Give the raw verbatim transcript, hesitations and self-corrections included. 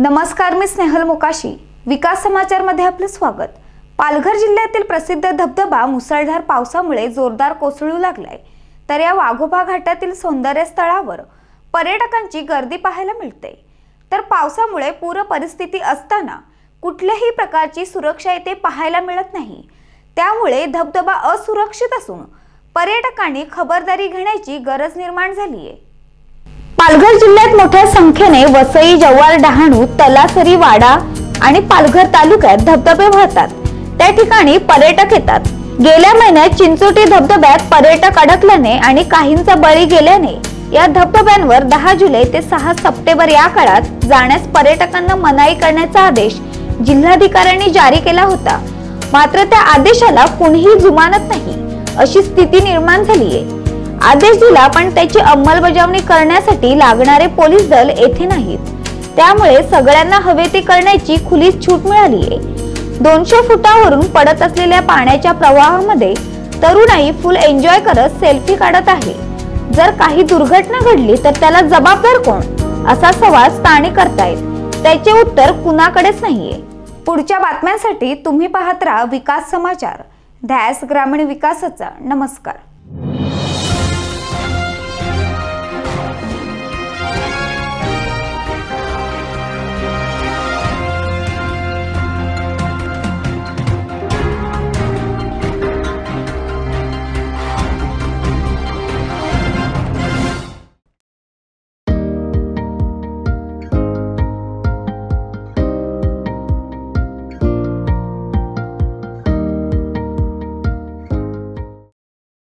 नमस्कार, मी स्नेहल मोकाशी. विकास समाचार मध्ये आपले स्वागत. पालघर जिल्ह्यातील प्रसिद्ध धबधबा मुसळधार पावसामुळे जोरदार कोसळू लागलाय. तर या वाघोबा घाटातील सौंदर्य स्थळावर पर्यटकांची गर्दी पाहायला मिळते. तर पावसामुळे पूर परिस्थिती असताना कुठल्याही प्रकारची सुरक्षा येथे पाहायला मिळत नाही. त्यामुळे धबधबा असुरक्षित असून पर्यटकांनी खबरदारी घेण्याची गरज निर्माण झाली आहे. पालघर जिल्ह्यात मोठ्या संख्येने वसई, जव्हार, डहाणू, तलासरी, वाडा आणि पालघर तालुक्यात धबधबे वाहतात. त्या ठिकाणी पर्यटक येतात. गेल्या महिन्यात चिंचोटी धबधब्यात पर्यटक अडकल्याने आणि काहींचा बळी गेल्याने या धबधब्यांवर दहा जुलै ते सहा सप्टेंबर या काळात जाण्यास पर्यटकांना मनाई करण्याचा आदेश जिल्हाधिकाऱ्यांनी जारी केला होता. मात्र त्या आदेशाला कोणीही जुमानत नाही अशी स्थिती निर्माण झाली आहे. आदेश दिला पण त्याची अंमलबजावणी करण्यासाठी लागणारे पोलीस दल येथे नाहीत. त्यामुळे सगळ्यांना हवे ते करण्याची खुली छूट मिळाली आहे. दोनशे फुटावरून पडत असलेल्या पाण्याच्या प्रवाहामध्ये तरुणाई फुल एन्जॉय करत सेल्फी काढत आहे. जर काही दुर्घटना घडली तर त्याला जबाबदार कोण, असा सवाल स्थानिक करतायत. त्याचे उत्तर कुणाकडेच नाहीये. पुढच्या बातम्यांसाठी तुम्ही पाहत राहा विकास समाचार, ध्यास ग्रामीण विकासाचा. नमस्कार.